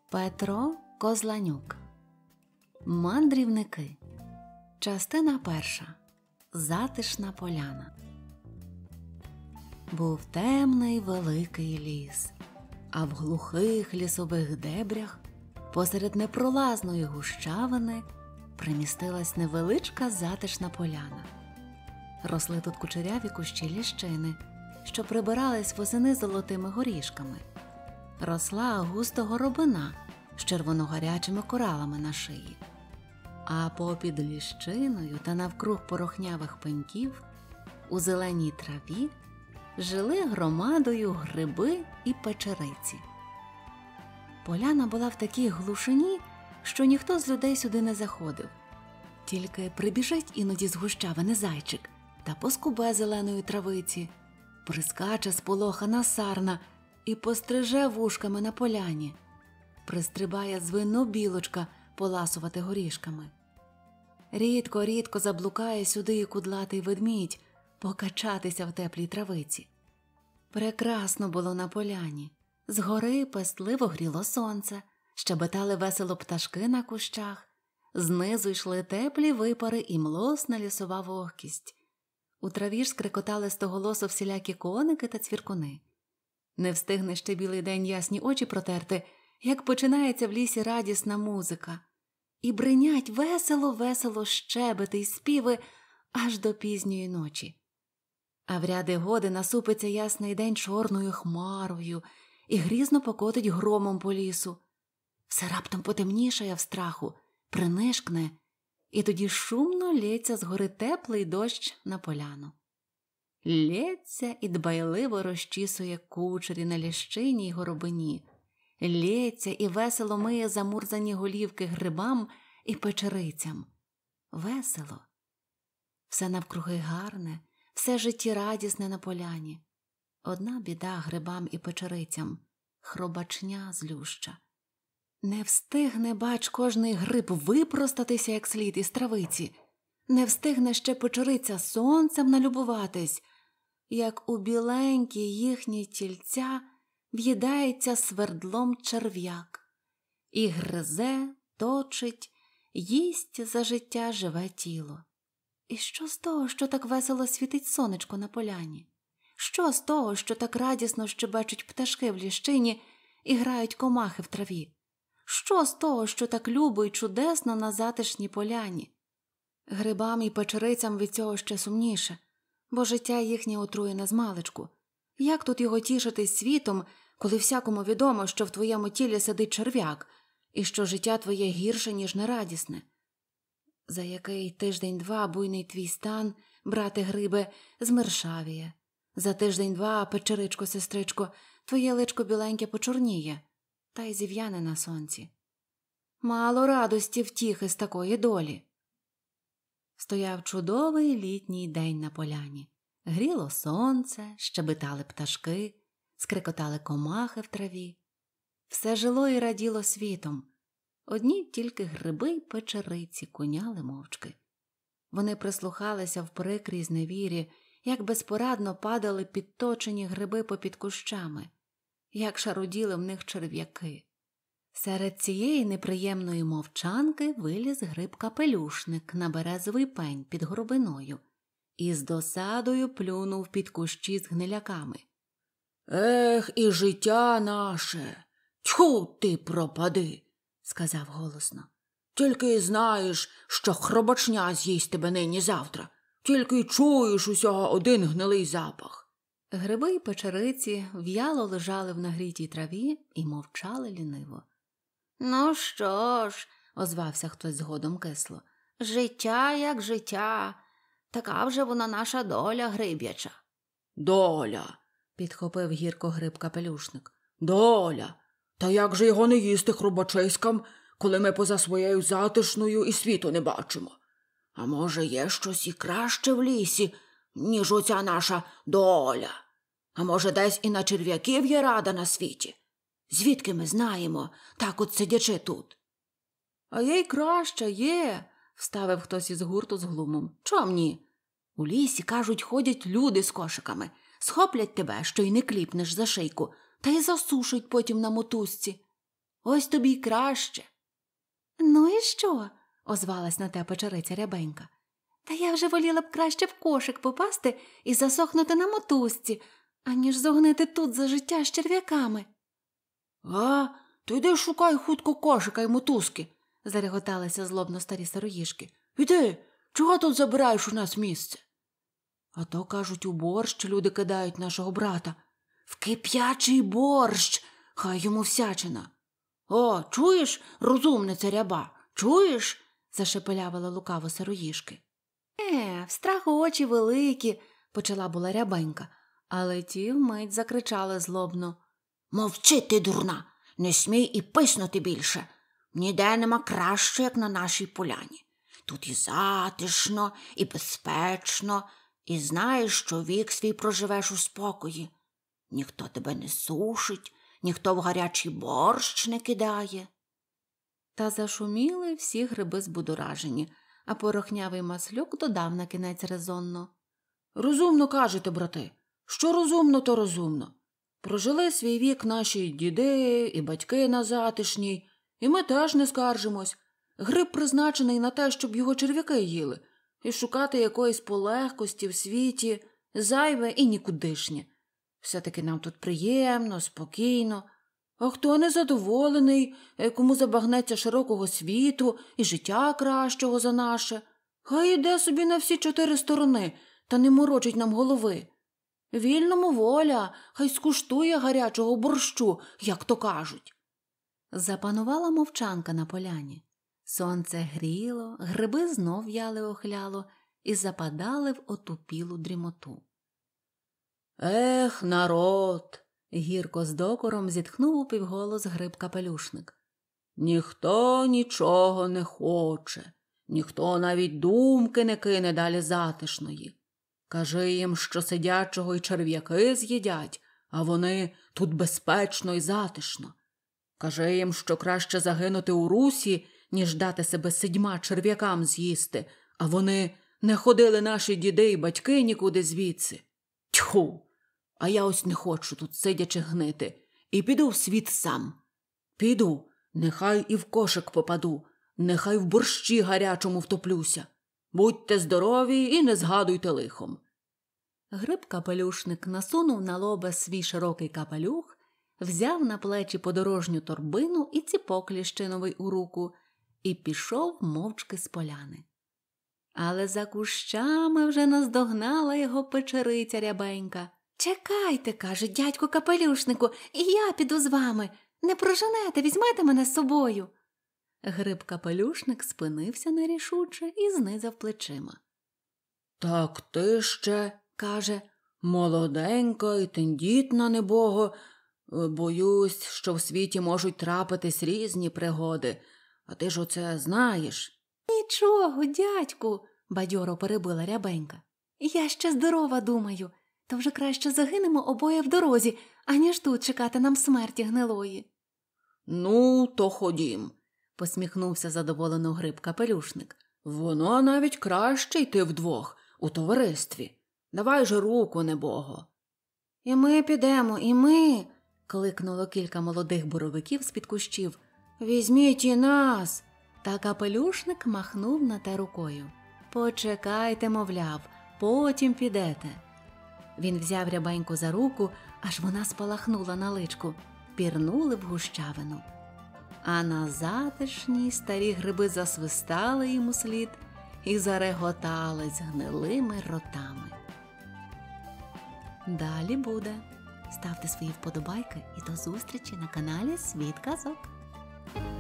Петро Козланюк. Мандрівники. Частина перша. Затишна поляна. Був темний великий ліс, а в глухих лісових дебрях посеред непролазної гущавини примістилась невеличка затишна поляна. Росли тут кучеряві кущі ліщини, що прибирались восени золотими горішками. Росла густо горобина з червоногарячими коралами на шиї. А попід ліщиною та навкруг порохнявих пеньків у зеленій траві жили громадою гриби і печериці. Поляна була в такій глушині, що ніхто з людей сюди не заходив. Тільки прибіжить іноді з гущавини зайчик та поскубе зеленої травиці, прискаче сполохана сарна і постриже вушками на поляні, пристрибає звинно білочка поласувати горішками. Рідко-рідко заблукає сюди і кудлатий ведмідь покачатися в теплій травиці. Прекрасно було на поляні. Згори пестливо гріло сонце, щебетали весело пташки на кущах, знизу йшли теплі випари і млосна лісова вогкість. У траві ж скрикотали стоголосо всілякі коники та цвіркуни. Не встигне ще білий день ясні очі протерти, як починається в лісі радісна музика. І бринять весело-весело щебети й співи аж до пізньої ночі. А в ряди годи насупиться ясний день чорною хмарою і грізно покотить громом по лісу. Все раптом потемнішає в страху, принишкне, і тоді шумно лється згори теплий дощ на поляну. Лється і дбайливо розчісує кучері на ліщині й горобині. Лється і весело миє замурзані голівки грибам і печерицям. Весело. Все навкруги гарне, все життєрадісне на поляні. Одна біда грибам і печерицям – хробачня злюща. Не встигне, бач, кожний гриб випростатися як слід із травиці. Не встигне ще печериця сонцем налюбуватись, як у біленькі їхні тільця в'їдається свердлом черв'як. І гризе, точить, їсть за життя живе тіло. І що з того, що так весело світить сонечко на поляні? Що з того, що так радісно щебечуть пташки в ліщині і грають комахи в траві? Що з того, що так любо й чудесно на затишній поляні? Грибам і печерицям від цього ще сумніше, бо життя їхнє отруєне змалечку. Як тут його тішитись світом, коли всякому відомо, що в твоєму тілі сидить черв'як, і що життя твоє гірше, ніж нерадісне? За який тиждень-два буйний твій стан, брате грибе, змершавіє. За тиждень-два, печеричко-сестричко, твоє личко біленьке почорніє, та й зів'яне на сонці. Мало радості втіхи з такої долі. Стояв чудовий літній день на поляні. Гріло сонце, щебетали пташки, скрикотали комахи в траві. Все жило і раділо світом. Одні тільки гриби й печериці куняли мовчки. Вони прислухалися в прикрій зневірі, як безпорадно падали підточені гриби попід кущами, як шаруділи в них черв'яки. Серед цієї неприємної мовчанки виліз гриб-капелюшник на березовий пень під горобиною і з досадою плюнув під кущі з гниляками. «Ех, і життя наше! Тьху ти пропади!» – сказав голосно. «Тільки й знаєш, що хробачня з'їсть тебе нині-завтра. Тільки й чуєш усього один гнилий запах». Гриби й печериці в'яло лежали в нагрітій траві і мовчали ліниво. «Ну що ж», – озвався хтось згодом кисло, – «життя як життя. Така вже вона наша доля гриб'яча». «Доля», – підхопив гірко гриб-капелюшник. «Доля. Та як же його не їсти хробачиськам, коли ми поза своєю затишною і світу не бачимо? А може, є щось і краще в лісі, ніж оця наша доля? А може, десь і на черв'яків є рада на світі? Звідки ми знаємо, так от сидячи тут?» «А є й краще, є», – вставив хтось із гурту з глумом. «Чом ні? У лісі, кажуть, ходять люди з кошиками, схоплять тебе, що й не кліпнеш за шийку, та й засушать потім на мотузці». Ось тобі й краще. Ну і що? Озвалась на те печериця Рябенька. Та я вже воліла б краще в кошик попасти і засохнути на мотузці, аніж зогнити тут за життя з черв'яками. То йди шукай хутко кошика й мотузки, зареготалися злобно старі сироїжки. Іди, чого тут забираєш у нас місце? А то, кажуть, у борщ люди кидають нашого брата. В кип'ячий борщ, хай йому всячина. О, чуєш, розумниця Ряба, чуєш? Зашепелявила лукаво сироїжки. В страху очі великі, почала була Рябенька, але ті вмить закричали злобно. Мовчи ти, дурна, не смій і писнути більше. Ніде нема краще, як на нашій поляні. Тут і затишно, і безпечно, і знаєш, що вік свій проживеш у спокої. Ніхто тебе не сушить, ніхто в гарячий борщ не кидає. Та зашуміли всі гриби збудоражені, а порохнявий Маслюк додав на кінець резонно. Розумно кажете, брати. Що розумно, то розумно. Прожили свій вік наші діди і батьки на затишній, і ми теж не скаржимось. Гриб призначений на те, щоб його черв'яки їли, і шукати якоїсь полегкості в світі зайве і нікудишнє. Все-таки нам тут приємно, спокійно. А хто незадоволений, кому забагнеться широкого світу і життя кращого за наше, хай іде собі на всі 4 сторони та не морочить нам голови. Вільному воля, хай скуштує гарячого борщу, як то кажуть. Запанувала мовчанка на поляні. Сонце гріло, гриби знов в'яли охляло і западали в отупілу дрімоту. Ех, народ! Гірко з докором зітхнув упівголос Гриб-капелюшник. Ніхто нічого не хоче, ніхто навіть думки не кине далі затишної. Кажи їм, що сидячого й черв'яки з'їдять, а вони тут безпечно й затишно. Кажи їм, що краще загинути у русі, ніж дати себе 7 черв'якам з'їсти, а вони не ходили наші діди й батьки нікуди звідси. Тьху! А я ось не хочу тут сидячи гнити, і піду в світ сам. Піду, нехай і в кошик попаду, нехай в борщі гарячому втоплюся. Будьте здорові і не згадуйте лихом. Гриб-капелюшник насунув на лоба свій широкий капелюх, взяв на плечі подорожню торбину і ціпок ліщиновий у руку і пішов мовчки з поляни. Але за кущами вже наздогнала його печериця Рябенька. «Чекайте, – каже, – дядьку капелюшнику, і я піду з вами. Не проженете, візьмете мене з собою». Гриб-капелюшник спинився нерішуче і знизав плечима. «Так ти ще, – каже, – молоденька і тендітна, небого. Боюсь, що в світі можуть трапитись різні пригоди. А ти ж оце знаєш». «Нічого, дядьку, – бадьоро перебила Рябенька. Я ще здорова думаю. То вже краще загинемо обоє в дорозі, аніж тут чекати нам смерті гнилої». «Ну, то ходім», – посміхнувся задоволено Гриб-капелюшник. «Воно навіть краще йти вдвох, у товаристві. Давай же руку, небого». «І ми підемо, і ми», – кликнуло кілька молодих боровиків з-під кущів. «Візьміть і нас». Та капелюшник махнув на те рукою. «Почекайте, мовляв, потім підете». Він взяв Рябеньку за руку, аж вона спалахнула на личку. Пірнули в гущавину. А на затишній старі гриби засвистали йому слід і зареготали з гнилими ротами. Далі буде. Ставте свої вподобайки і до зустрічі на каналі Світ Казок.